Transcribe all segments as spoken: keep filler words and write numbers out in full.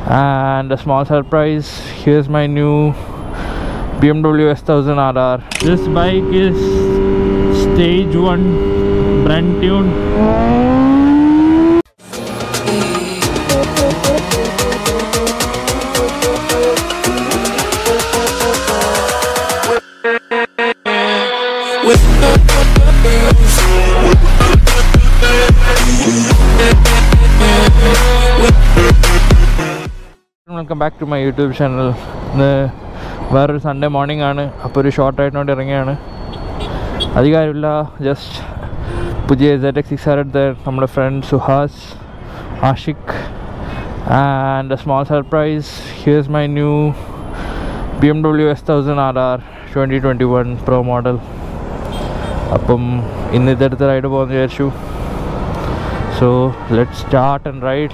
And a small surprise, here's my new B M W S one thousand R R. This bike is stage one brand tune. Welcome back to my YouTube channel. It's Sunday morning, so a short ride. Just Z X six hundred there. My friend Suhas, Ashik, and a small surprise. Here's my new B M W S one thousand R R twenty twenty-one Pro model. So let's start and ride.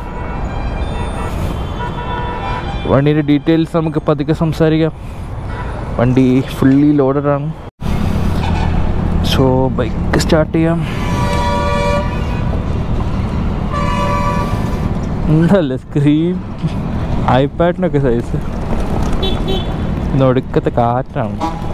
Vandi details നമുക്ക് പതുക്കെ സംസാരിക്കാം. വണ്ടി fully loaded ആണ്. So bike start ചെയ്യാം. എന്തല്ലേ screen ഐപാഡിനൊക്കെ size. ഒടുക്കത്തെ കാറ്റാണ്.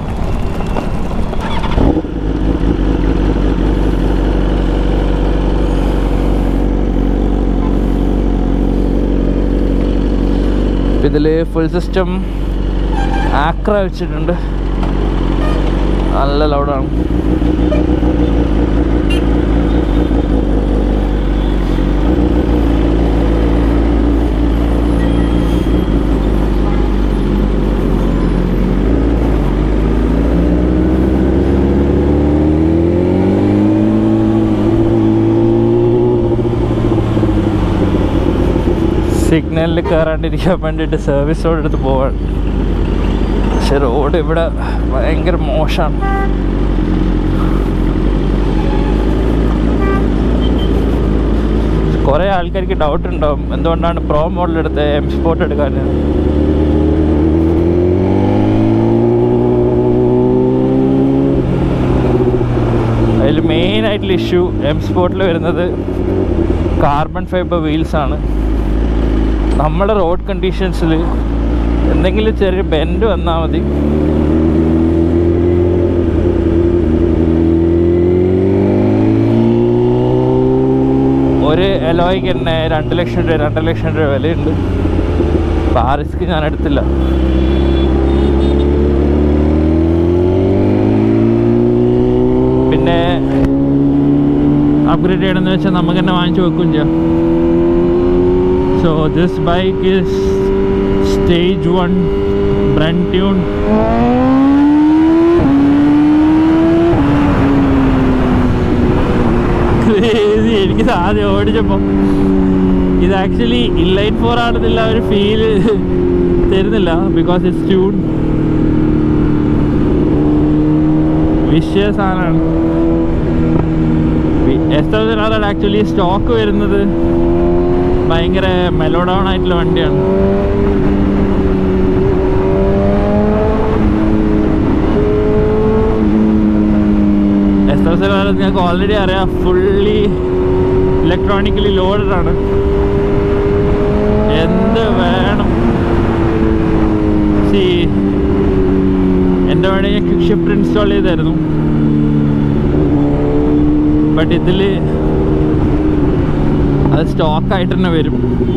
ഇതിൽ ഫുൾ സിസ്റ്റം ആക്ര വെച്ചിട്ടുണ്ട്. നല്ല ലൗഡാണ്. സിഗ്നലിൽ കയറാണ്ടിരിക്കാൻ വേണ്ടിയിട്ട് സർവീസ് റോഡ് എടുത്ത് പോവാണ്. പക്ഷെ റോഡ് ഇവിടെ ഭയങ്കര മോശമാണ്. കുറേ ആൾക്കാർക്ക് ഡൗട്ട് ഉണ്ടാവും എന്തുകൊണ്ടാണ് പ്രോ മോഡൽ എടുത്ത് എം സ്പോർട്ട് എടുക്കാൻ. അതിൽ മെയിനായിട്ടുള്ള ഇഷ്യൂ എം സ്പോർട്ടിൽ വരുന്നത് കാർബൺ ഫൈബർ വീൽസാണ്. നമ്മുടെ റോഡ് കണ്ടീഷൻസിൽ എന്തെങ്കിലും ചെറിയ ബെൻഡ് വന്നാൽ മതി, ഒരു എലോയ്ക്ക് തന്നെ രണ്ട് ലക്ഷം രൂപ രണ്ട് ലക്ഷം രൂപ വിലയുണ്ട്. അപ്പോൾ ആ റിസ്ക് ഞാൻ എടുത്തില്ല. പിന്നെ അപ്ഗ്രേഡ് ചെയ്യണമെന്ന് വെച്ചാൽ നമുക്ക് തന്നെ വാങ്ങിച്ചു വെക്കുകയും ചെയ്യാം. So this bike is stage one brand tune. Crazy. എനിക്ക് സാധ്യം ഓടിച്ചപ്പോൾ ഇത് ആക്ച്വലി ഇൻലൈൻ ഫോർ ആണെന്നില്ല ഒരു ഫീല് തരുന്നില്ല. Because it's tune. വിഷയ സാധനമാണ്. S thousand R actually stock വരുന്നത് ഭയങ്കര മെലോ ഡൗൺ ആയിട്ടുള്ള വണ്ടിയാണ്. എസ് തൗസൻഡ് ആർ നിങ്ങൾക്ക് ഓൾറെഡി അറിയാം, ഫുള്ളി ഇലക്ട്രോണിക്കലി ലോഡഡ് ആണ്. എന്ത് വേണം. സി എൻ്റെ വേണേൽ ഞാൻ ക്വിക്ക് ഷിഫ്റ്റ് ഇൻസ്റ്റാൾ ചെയ്തായിരുന്നു. ബട്ട് ഇതിൽ അത് സ്റ്റോക്കായിട്ട് തന്നെ വരും.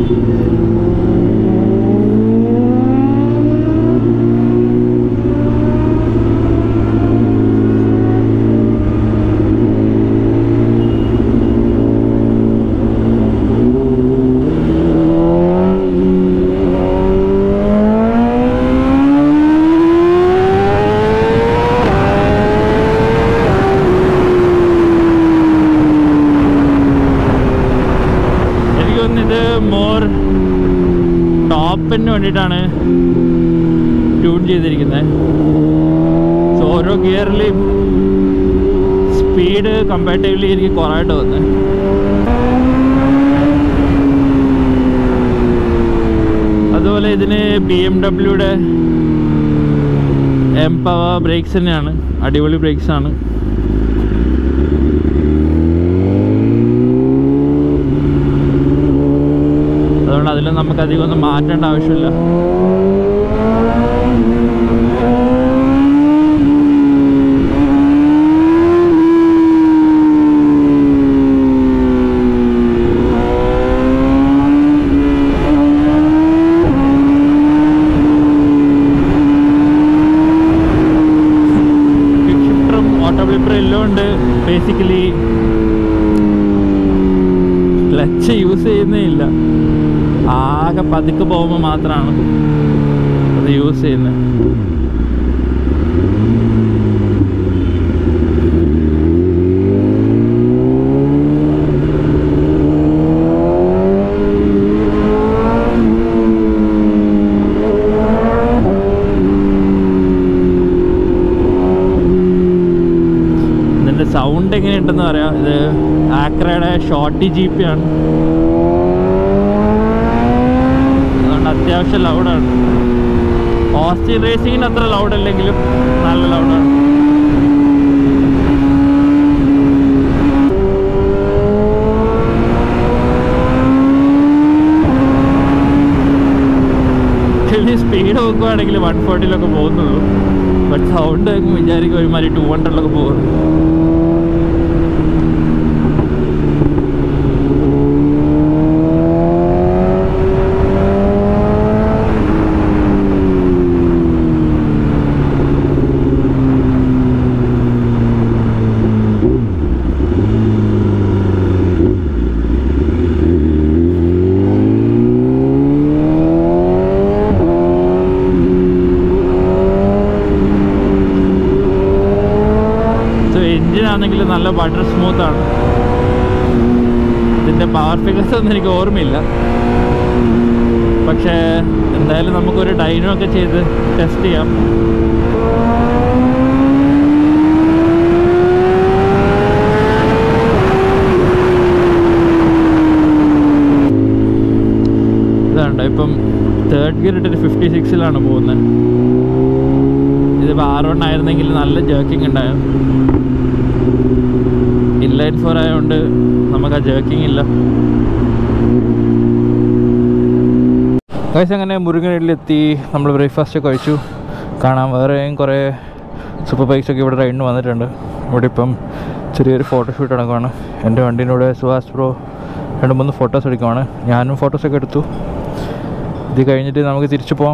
മോർ ടോപ്പിന് വേണ്ടിയിട്ടാണ് ട്യൂൺ ചെയ്തിരിക്കുന്നത്. സോ ഓരോ ഗിയറിലെയും സ്പീഡ് കമ്പാരിറ്റീവ്ലി എനിക്ക് കുറവായിട്ട് തോന്നുന്നത്. അതുപോലെ ഇതിന് ബി എം ഡബ്ല്യൂയുടെ എം പവർ ബ്രേക്സ് തന്നെയാണ്. അടിപൊളി ബ്രേക്സ് ആണ്. അതുകൊണ്ട് അതിൽ നമുക്കധികം ഒന്നും മാറ്റേണ്ട ആവശ്യമില്ല. ബേസിക്കലി ക്ലച്ച് യൂസ് ചെയ്യുന്നേ ഇല്ല, ആകെ പതുക്കെ പോകുമ്പോൾ മാത്രമാണ് അത് യൂസ് ചെയ്യുന്നത്. സൗണ്ട് എങ്ങനെയുണ്ടെന്ന് പറയാം. ഇത് ആക്രയുടെ ഷോർട്ടി ജി പി ആണ്, അതുകൊണ്ട് അത്യാവശ്യം ലൗഡാണ്. ഓസ്റ്റിൻ റേസിങ്ങിന് അത്ര ലൗഡ് അല്ലെങ്കിലും നല്ല ലൗഡാണ്. വലിയ സ്പീഡ് നോക്കുവാണെങ്കിൽ വൺ ഫോർട്ടിയിലൊക്കെ പോകുന്നുള്ളൂ, ബട്ട് സൗണ്ട് വിചാരിക്കും ഒരുമാതിരി ടു ഹൺഡ്രഡിലൊക്കെ പോകുന്നു. എഞ്ചിനാണെങ്കിൽ നല്ല ബട്ടർ സ്മൂത്താണ്. ഇതിൻ്റെ പവർ ഫിഗേഴ്സ് ഒന്നും എനിക്ക് ഓർമ്മയില്ല, പക്ഷേ എന്തായാലും നമുക്കൊരു ഡൈനോ ഒക്കെ ചെയ്ത് ടെസ്റ്റ് ചെയ്യാം. ഇതാണ്ടോ ഇപ്പം തേർഡ് ഗിയർ ഇട്ടിട്ട് ഫിഫ്റ്റി സിക്സിലാണ് പോകുന്നത്. ഇതിപ്പോൾ ആർ വൺ ആയിരുന്നെങ്കിൽ നല്ല ജേർക്കിംഗ് ഉണ്ടായിരുന്നു. ഇൻലൈൻ ഫോർ ആയതുകൊണ്ട് നമുക്ക് ആ ജേർക്കിംഗ് ഇല്ല. ഗൈസ് അങ്ങനെ മുരുകനിലെത്തി നമ്മൾ ബ്രേക്ക്ഫാസ്റ്റ് ഒക്കെ കഴിച്ചു. കാണാം വേറെയും കുറേ സൂപ്പർ ബൈക്സൊക്കെ ഇവിടെ റൈഡിന് വന്നിട്ടുണ്ട്. ഇവിടെ ഇപ്പം ചെറിയൊരു ഫോട്ടോഷൂട്ട് നടക്കുവാണ്. എൻ്റെ വണ്ടീൻ്റെ കൂടെ സുഹാസ് ബ്രോ രണ്ട് മൂന്ന് ഫോട്ടോസ് എടുക്കുവാണ്. ഞാനും ഫോട്ടോസൊക്കെ എടുത്തു. ഇത് കഴിഞ്ഞിട്ട് നമുക്ക് തിരിച്ചു പോവാം.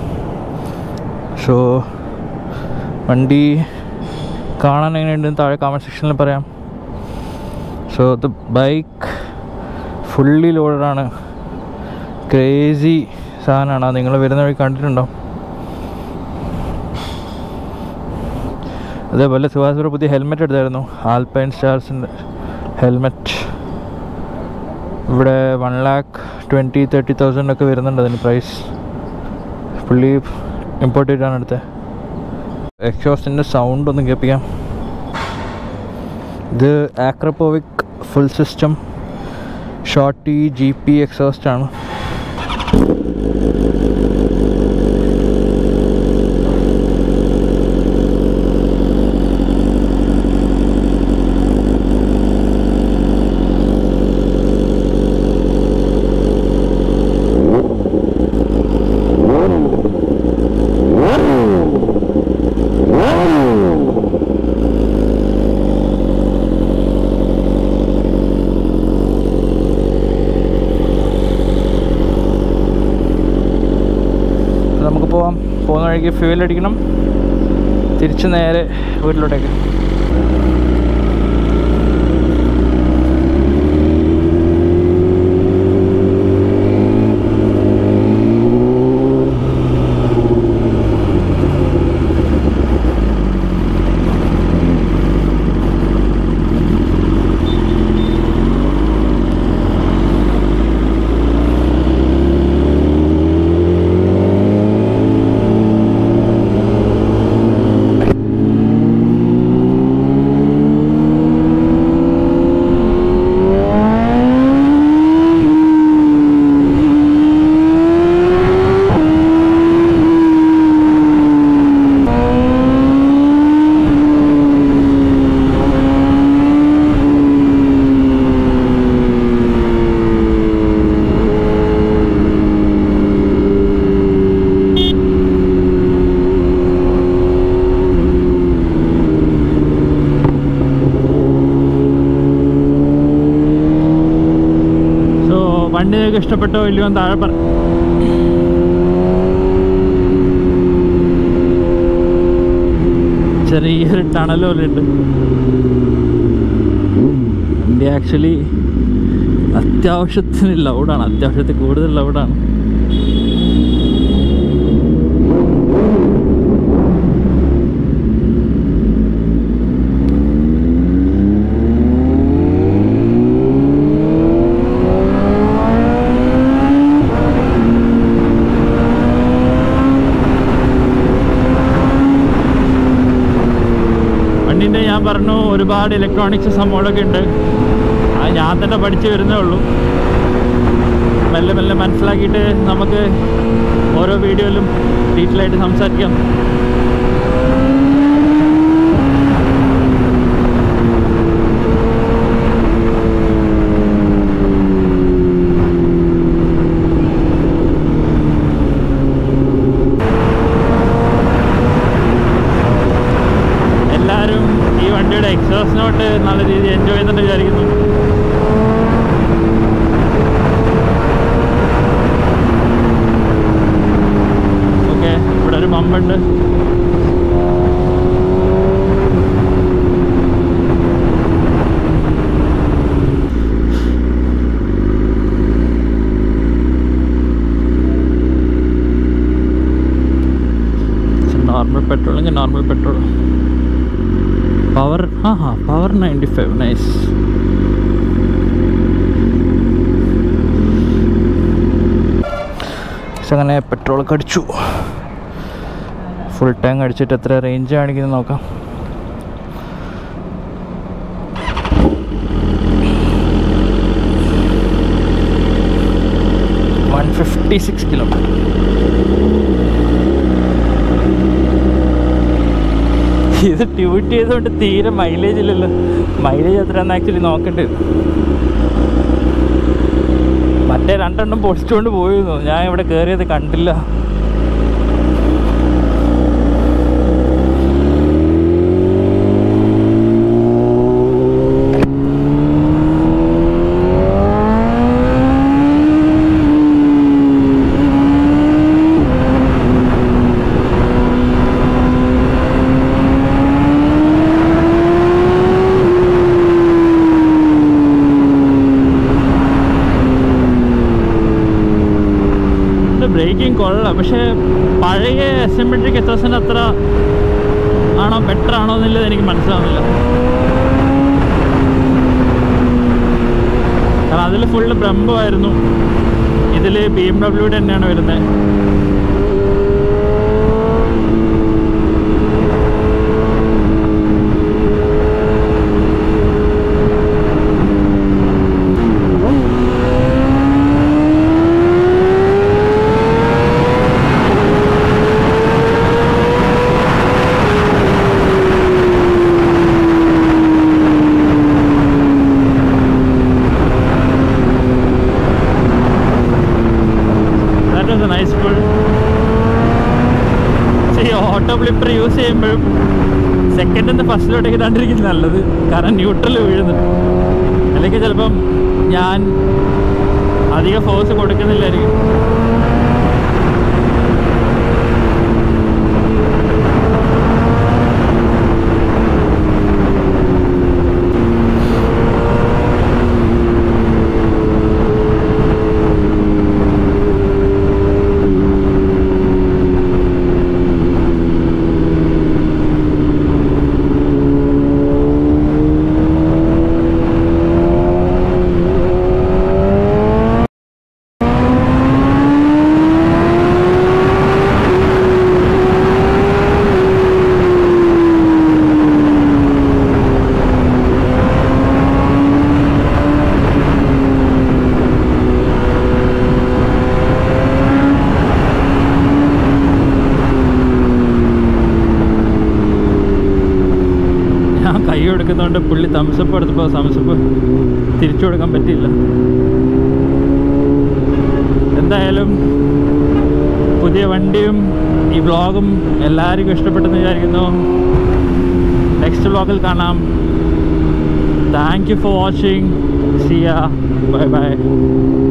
സോ വണ്ടി കാണാൻ എങ്ങനെയുണ്ടെന്ന് താഴെ കമൻറ്റ് സെക്ഷനിൽ പറയാം. സോ ദ ബൈക്ക് ഫുള്ളി ലോഡഡാണ്, ക്രേസി സാധനമാണ്. നിങ്ങൾ വരുന്ന വഴി കണ്ടിട്ടുണ്ടോ? അതേപോലെ സുഹാസ് ബ്രോ പുതിയ ഹെൽമെറ്റ് എടുത്തായിരുന്നു, ആൽപൈൻ സ്റ്റാർസിൻ്റെ ഹെൽമെറ്റ്. ഇവിടെ one lakh twenty thirty thousand ഒക്കെ വരുന്നുണ്ട് അതിന് പ്രൈസ്. പുള്ളി ഇമ്പോർട്ട് ചെയ്തിട്ടാണ് എടുത്തത്. എക്സോസ്റ്റിൻ്റെ സൗണ്ട് ഒന്ന് കേൾപ്പിക്കാം. ഇത് Akrapovic full system shorty G P exhaust ആണ്. നമുക്ക് പോവാം. പോകുന്ന വഴിക്ക് ഫ്യൂവൽ അടിക്കണം, തിരിച്ച് നേരെ വീട്ടിലോട്ടേക്ക്. എല്ലാവർക്കും ഇഷ്ടപ്പെട്ടോ ഇല്ലയോ എന്ന് താഴെ പറ. ചെറിയൊരു ടണൽ പോലെ ഉണ്ട്. വണ്ടി ആക്ച്വലി അത്യാവശ്യത്തിന് ലൗഡാണ്, അത്യാവശ്യത്തിൽ കൂടുതൽ ലൗഡാണ്. വണ്ടീൻ്റെ ഞാൻ പറഞ്ഞു ഒരുപാട് ഇലക്ട്രോണിക്സ് സംഭവങ്ങളൊക്കെ ഉണ്ട്. അത് ഞാൻ തന്നെ പഠിച്ചു വരുന്നേ ഉള്ളൂ. മെല്ലെ മെല്ലെ മനസ്സിലാക്കിയിട്ട് നമുക്ക് ഓരോ വീഡിയോയിലും ഡീറ്റെയിൽ ആയിട്ട് സംസാരിക്കാം. എല്ലാവരും ഈ വണ്ടിയുടെ എക്സോസിനോട്ട് നല്ല രീതിയിൽ എൻജോയ് ചെയ്യുന്നുണ്ട് വിചാരിക്കുന്നു. ഓക്കെ, ഇവിടെ ഒരു പമ്പുണ്ട്. നോർമൽ പെട്രോൾ എങ്കിൽ നോർമൽ പെട്രോൾ. പവർ ആ ഹാ പവർ നയൻറ്റി ഫൈവ് നൈസ്. അങ്ങനെ പെട്രോളൊക്കെ അടിച്ചു. ഫുൾ ടാങ്ക് അടിച്ചിട്ട് എത്ര റേഞ്ച് കാണിക്കുന്നത് നോക്കാം. One fifty six kilometre. ഇത് ട്യൂട്ട് ചെയ്തുകൊണ്ട് തീരെ മൈലേജ് ഇല്ലല്ലോ. മൈലേജ് എത്രയാണെന്ന് ആക്ച്വലി നോക്കേണ്ടത്. മറ്റേ രണ്ടെണ്ണം പൊടിച്ചുകൊണ്ട് പോയിരുന്നു, ഞാൻ ഇവിടെ കയറിയത് കണ്ടില്ല. ബ്രേക്കിംഗ് കൊള്ളാം, പക്ഷേ പഴയ എസ്എംമെട്രിക് എത്തോസിൻ്റെ അത്ര ആണോ ബെറ്റർ ആണോ എന്നുള്ളത് എനിക്ക് മനസ്സിലാവുന്നില്ല. കാരണം അതിൽ ഫുള്ള് ബ്രംബോ ആയിരുന്നു, ഇതിൽ ബി എം ഡബ്ല്യൂയുടെ തന്നെയാണ് വരുന്നത്. ഓട്ടോ ഫ്ലിപ്പർ യൂസ് ചെയ്യുമ്പോഴും സെക്കൻഡിൽ നിന്ന് ഫസ്റ്റിലോട്ടേക്ക് ഇടാണ്ടിരിക്കുന്നത് നല്ലത്. കാരണം ന്യൂട്രൽ വീഴുന്നുണ്ട്. അല്ലെങ്കിൽ ചിലപ്പം ഞാൻ അധികം ഫോഴ്സ് കൊടുക്കുന്നില്ലായിരിക്കും. കൈ കൊടുക്കുന്നതുകൊണ്ട് പുള്ളി തംസപ്പ് എടുത്തപ്പോൾ തംസപ്പ് തിരിച്ചു കൊടുക്കാൻ പറ്റിയില്ല. എന്തായാലും പുതിയ വണ്ടിയും ഈ വ്ളോഗും എല്ലാവർക്കും ഇഷ്ടപ്പെട്ടെന്ന് വിചാരിക്കുന്നു. നെക്സ്റ്റ് വ്ളോഗിൽ കാണാം. Thank you for watching. See ya. Bye by.